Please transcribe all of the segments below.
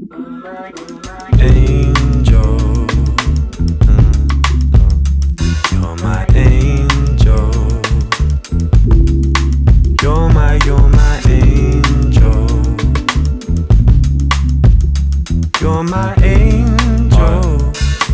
Angel, you're my angel. You're my angel. You're my angel.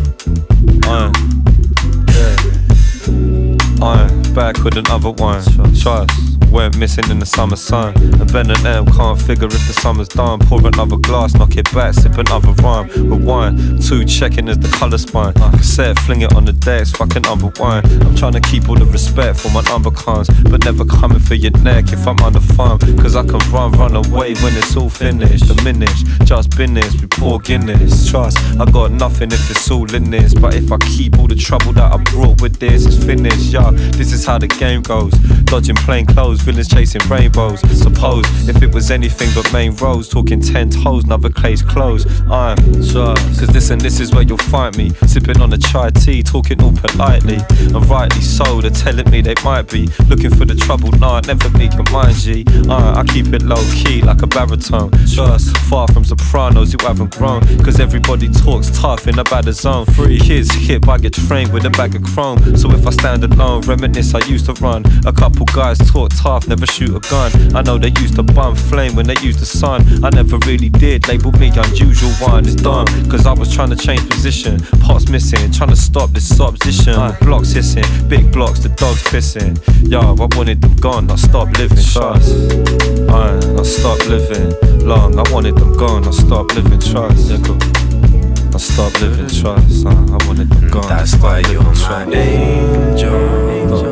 Back with another one. Trust. Went missing in the summer sun. And Ben and M can't figure if the summer's done. Pour another glass, knock it back, sip another rhyme. Rewind, 2 checking as the colour spine. Cassette, fling it on the decks, fucking unwind. I'm trying to keep all the respect for my number cons, but never coming for your neck if I'm under farm. Cause I can run away when it's all finished. Diminished, just business, we pour Guinness. Trust, I got nothing if it's all in this. But if I keep all the trouble that I brought with this, it's finished, yeah. This is how the game goes. Dodging plain clothes, villains chasing rainbows. Suppose if it was anything but main roads, talking 10 toes, another case closed. I'm trust, cause this is where you'll find me, sipping on a chai tea, talking all politely. And rightly so, they're telling me they might be looking for the trouble. Nah, never me can mind G. I keep it low key like a baritone. Trust, far from sopranos who haven't grown, cause everybody talks tough in a bad zone. 3 kids hit by get trained with a bag of chrome. So if I stand alone, reminisce I used to run. A couple guys talk tough, never shoot a gun. I know they used to bum flame when they used the sun. I never really did, label me unusual one. It's dumb, cause I was trying to change position. Pots missing, trying to stop this opposition. Blocks hissing, big blocks, the dogs pissing. Yo, I wanted them gone, I stopped living. Trust, I stopped living long. I wanted them gone, I stopped living. Trust, yeah, cool. I stopped living. Trust, I wanted them gone. That's why you're my angel.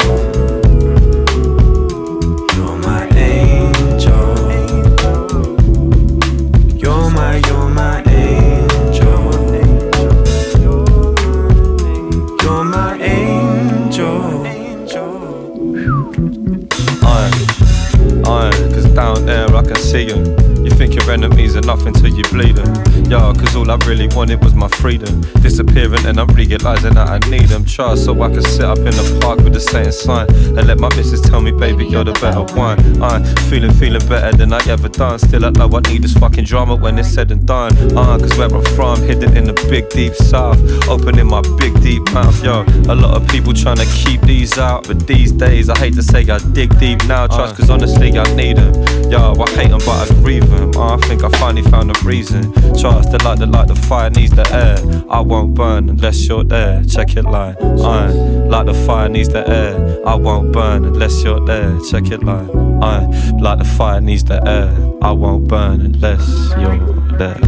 Cause down there I can see them. You think your enemies are nothing till you bleed them. Yo, cause all I really wanted was my freedom. Disappearing and I'm realising that I need them. Trust, so I can sit up in the park with the same sign and let my missus tell me, baby, you're the better one. I'm feeling better than I ever done. Still I know I need this fucking drama when it's said and done. Cause where I'm from, hidden in the big deep south, opening my big deep mouth. Yo, a lot of people trying to keep these out, but these days I hate to say I dig deep now. Trust, cause honestly I need them. Yo, I hate them but I grieve them. I think I finally found a reason. Trust, like the fire needs the air. I won't burn unless you're there. Check it line. Like the fire needs the air. I won't burn unless you're there. Check it line. Like the fire needs the air. I won't burn unless you're there.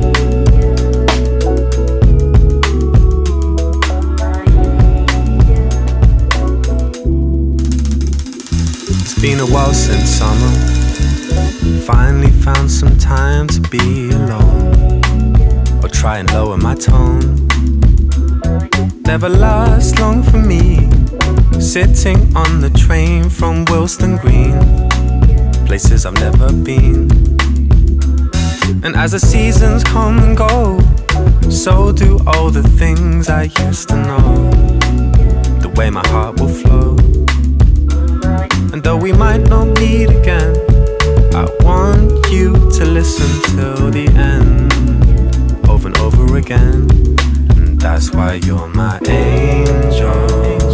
It's been a while since summer. Finally found some time to be alone, or try and lower my tone. Never lasts long for me, sitting on the train from Wilston Green, places I've never been. And as the seasons come and go, so do all the things I used to know. The way my heart will flow. And though we might not meet again, I want you to listen till the end, over and over again. And that's why you're my angel.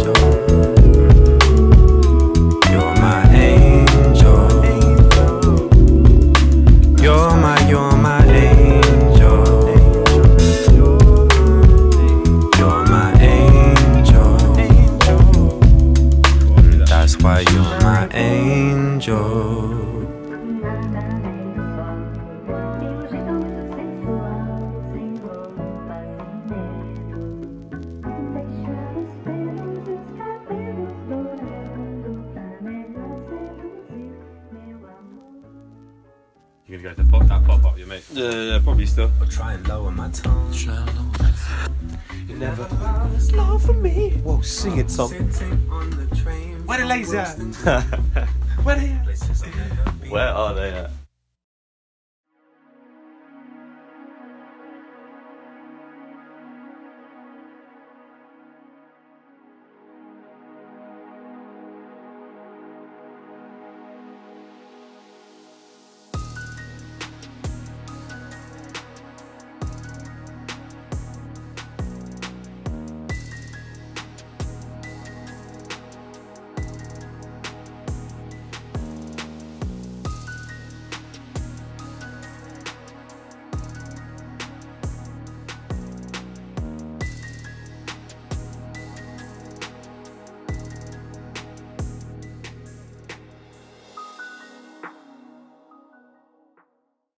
You're my angel. You're my angel. You're my angel. And that's why you're my angel. You're gonna go to pop that pop up, you mate? Yeah, probably still. I'll try and lower my tone. You never was love for me. Whoa, sing it, Tom. Where the laser? Where are they at?